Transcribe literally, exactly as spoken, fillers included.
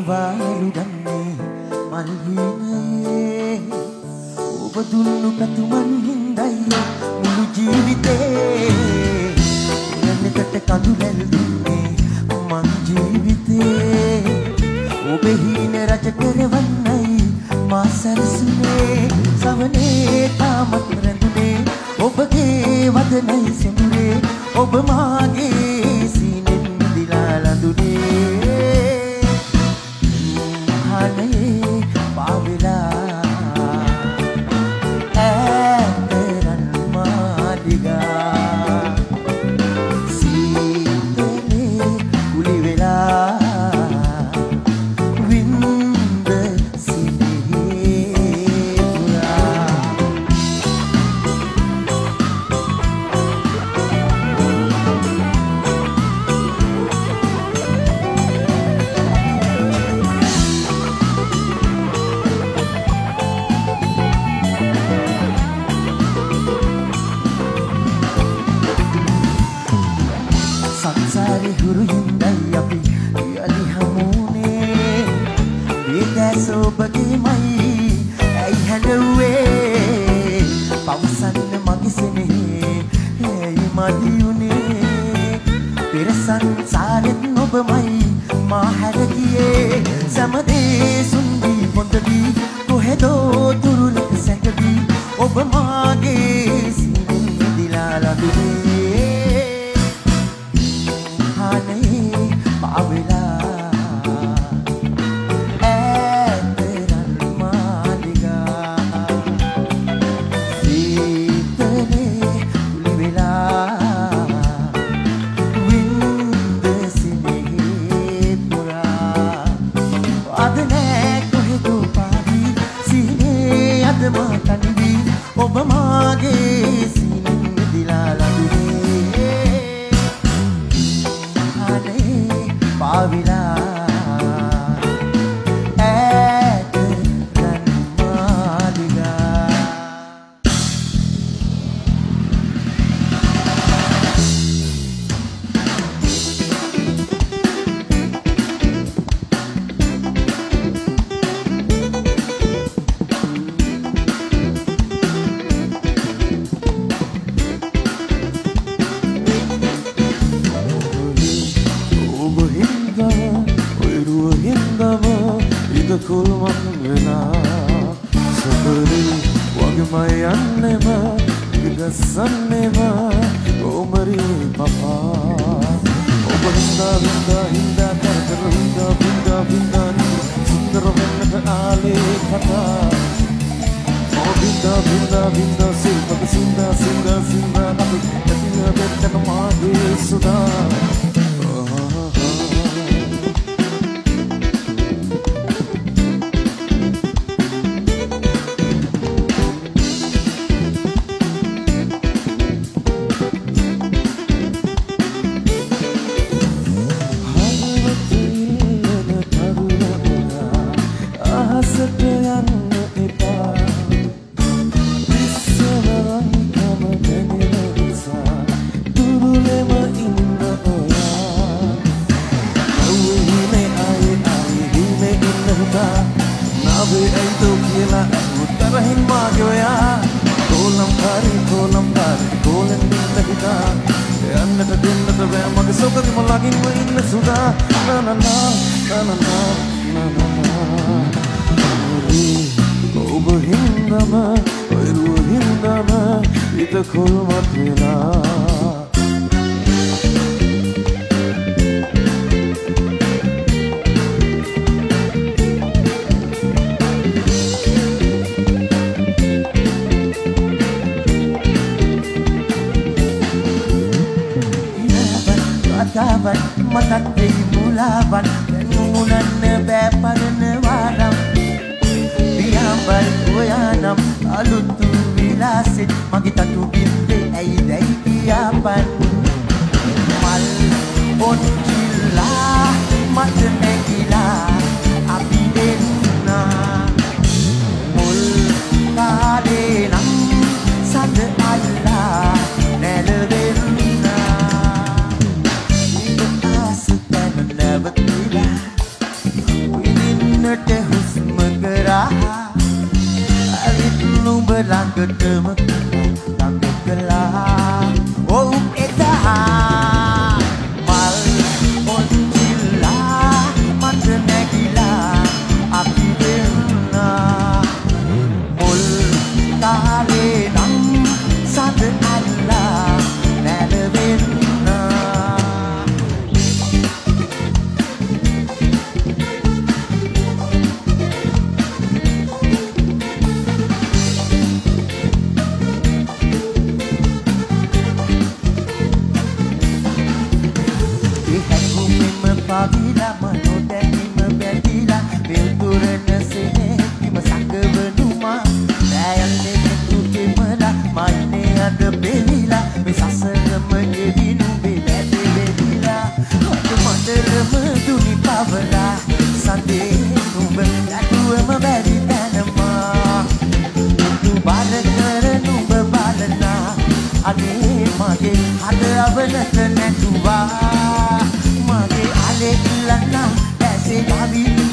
වාලු ගන්නේ මල් හිණේ ඔබ දුන්නු කතුමන් හින්දයි මුළු ජීවිතේ යන්නකට කඳු රැල් දුන්නේ මං ජීවිතේ ඔබේ හිණ රජ කරවන්නයි මා සැරසුනේ සවනේ තාමත් රැඳුනේ ඔබගේ වදනයි සිඳුනේ ඔබ මාගේ සීනෙන් දිලා ලඳුනේ හනේ පාවෙලා ඈතරන් මාදිගා සීතලේ කුලි වෙලා වින්ද සිටියේ පුරා සංසාරේ හුරු හින්දයි අපි යලි හමුනේ ඒකස ඔබගේමයි ඇයි හැඬුවේ පවසන්න මගේ සෙනෙහේ ඇයි මදි උනේ පෙර සංසාරෙත් ඔබමයි මා හැර ගියේ සමදේ සුන්දි පොඳවි කොහෙදෝ දුරුලක සැඟවි ඔබ මාගේ සීනෙන් දිලා ලඳුනේ හනේ පාවෙලා ඈතරන් මාදිගා සීතලේ කුලි වෙලා වින්ද සිටියේ පුරා අද නෑ කොහෙදෝ පාවි සීනේ අද මා තනිවි ඔබ මාගේ සීනෙන් දිලා ලඳුනේ පාවිලා ඈතරන් මාදිගා kulmak vela sabari wagmayannema gidassannema omari papa obahinda hinda hinda karkar hinda hinda hinda sundar venna aale khata obinda binda binda silpak sinda sinda sinda nabi tatina betta mage suda We ළඟටම ළඟ කළා ඔව් එදා මල් ඔච්චිලා මට නැගිලා අපි වෙන්නා මුල් කාලේ නම් සඳ අල්ලා නැලවෙන්නා Pavila manodැනීම බැඳිලා පිල්තුරන සෙනෙහිම සඟවනුමා නෑයන්නේ තුකෙමලා මයිනේ අද බෙලිලා මේ සසරම ගෙවිනු බෙලැද වෙලිලා අද මඩලම දුනි පවලා සඳේ නුඹ නැතුවම බැරි තැනමා නුඹ බල කර නුඹ බලනා අනේ මගේ අද අවනත නැතුවා මගේ අලෙ ඉල්ලන්න ඇසේ ගවි